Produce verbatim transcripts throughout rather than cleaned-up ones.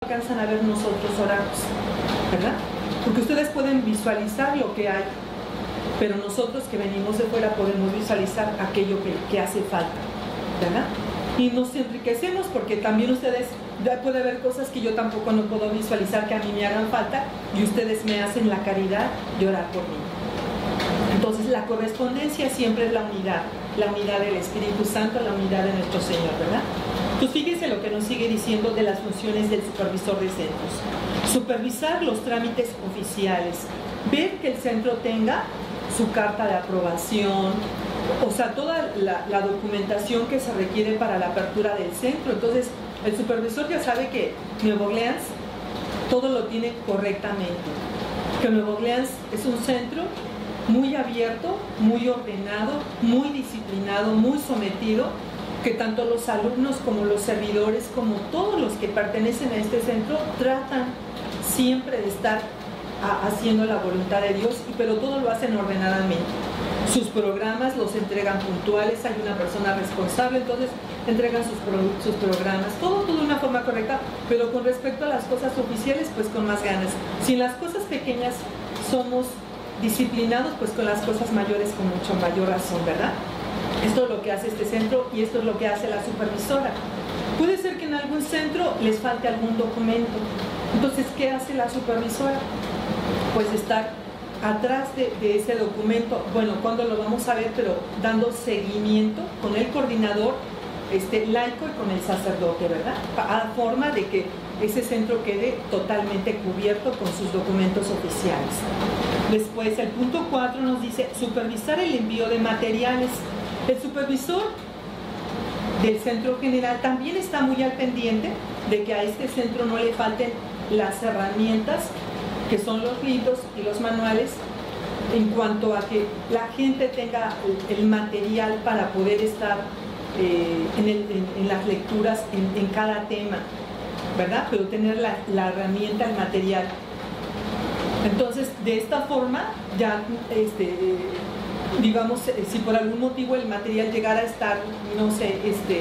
alcanzan a ver nosotros oramos, ¿verdad? Porque ustedes pueden visualizar lo que hay, pero nosotros que venimos de fuera podemos visualizar aquello que, que hace falta, ¿verdad? Y nos enriquecemos porque también ustedes, puede haber cosas que yo tampoco no puedo visualizar que a mí me hagan falta y ustedes me hacen la caridad de orar por mí. Entonces la correspondencia siempre es la unidad, la unidad del Espíritu Santo, la unidad de nuestro Señor, ¿verdad? Pues fíjense lo que nos sigue diciendo de las funciones del supervisor de centros. Supervisar los trámites oficiales, ver que el centro tenga su carta de aprobación, o sea, toda la, la documentación que se requiere para la apertura del centro. Entonces, el supervisor ya sabe que Nuevo Orleans todo lo tiene correctamente, que Nuevo Orleans es un centro muy abierto, muy ordenado, muy disciplinado, muy sometido, que tanto los alumnos como los servidores, como todos los que pertenecen a este centro, tratan siempre de estar a, haciendo la voluntad de Dios, pero todo lo hacen ordenadamente. Sus programas los entregan puntuales, hay una persona responsable, entonces entregan sus, pro, sus programas, todo, todo de una forma correcta, pero con respecto a las cosas oficiales, pues con más ganas. Si en las cosas pequeñas somos disciplinados, pues con las cosas mayores con mucho mayor razón, ¿verdad? Esto es lo que hace este centro y esto es lo que hace la supervisora. Puede ser que en algún centro les falte algún documento. Entonces, ¿qué hace la supervisora? Pues estar atrás de, de ese documento, bueno, cuando lo vamos a ver, pero dando seguimiento con el coordinador este, laico y con el sacerdote, ¿verdad? A forma de que ese centro quede totalmente cubierto con sus documentos oficiales. Después, el punto cuatro nos dice supervisar el envío de materiales. El supervisor del centro general también está muy al pendiente de que a este centro no le falten las herramientas, que son los libros y los manuales, en cuanto a que la gente tenga el, el material para poder estar eh, en, el, en, en las lecturas en, en cada tema, ¿verdad? Pero tener la, la herramienta, el material. Entonces, de esta forma, ya, este, eh, digamos, si por algún motivo el material llegara a estar, no sé, este,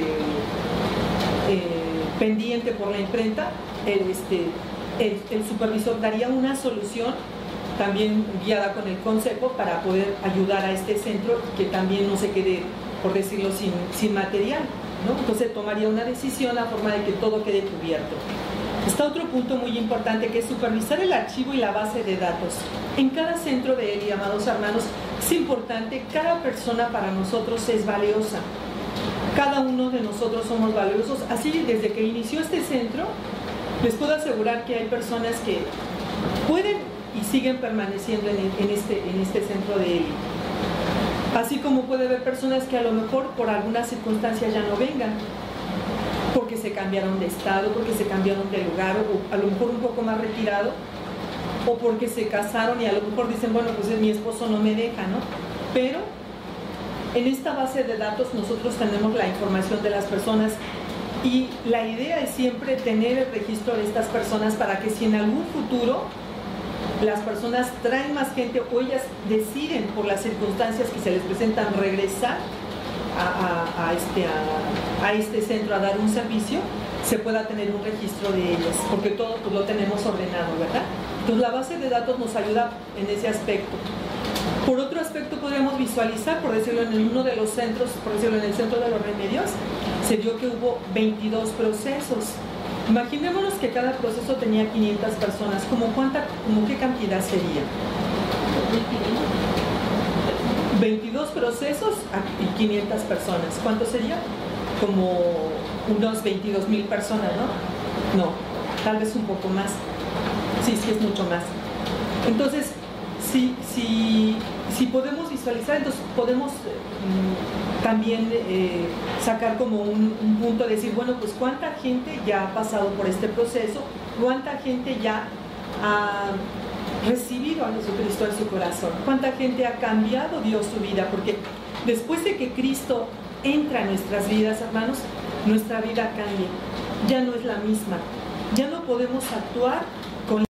eh, pendiente por la imprenta, el, este, el, el supervisor daría una solución, también guiada con el consejo, para poder ayudar a este centro que también no se quede, por decirlo, sin, sin material, ¿no? Entonces tomaría una decisión a forma de que todo quede cubierto. Está otro punto muy importante, que es supervisar el archivo y la base de datos. En cada centro de Eli, amados hermanos, es importante, cada persona para nosotros es valiosa. Cada uno de nosotros somos valiosos. Así, desde que inició este centro, les puedo asegurar que hay personas que pueden y siguen permaneciendo en, en, este, en este centro de Eli. Así como puede haber personas que a lo mejor por alguna circunstancia ya no vengan, porque se cambiaron de estado, porque se cambiaron de lugar, o a lo mejor un poco más retirado, o porque se casaron y a lo mejor dicen, bueno, pues mi esposo no me deja, ¿no? Pero en esta base de datos nosotros tenemos la información de las personas y la idea es siempre tener el registro de estas personas para que si en algún futuro las personas traen más gente o ellas deciden por las circunstancias que se les presentan regresar A, a, a, este, a, a este centro a dar un servicio, se pueda tener un registro de ellas, porque todo pues, lo tenemos ordenado, ¿verdad? Entonces la base de datos nos ayuda en ese aspecto. Por otro aspecto podríamos visualizar, por decirlo, en uno de los centros, por decirlo, en el centro de los remedios, se vio que hubo veintidós procesos. Imaginémonos que cada proceso tenía quinientas personas, ¿cómo cuánta, como qué cantidad sería? veintidós procesos y quinientas personas. ¿Cuánto sería? Como unos veintidós mil personas, ¿no? No, tal vez un poco más. Sí, sí es mucho más. Entonces, si, si, si podemos visualizar, entonces podemos eh, también eh, sacar como un, un punto de decir, bueno, pues cuánta gente ya ha pasado por este proceso, cuánta gente ya ha recibido a Jesucristo en su corazón, cuánta gente ha cambiado Dios su vida, porque después de que Cristo entra en nuestras vidas, hermanos, nuestra vida cambia, ya no es la misma, ya no podemos actuar con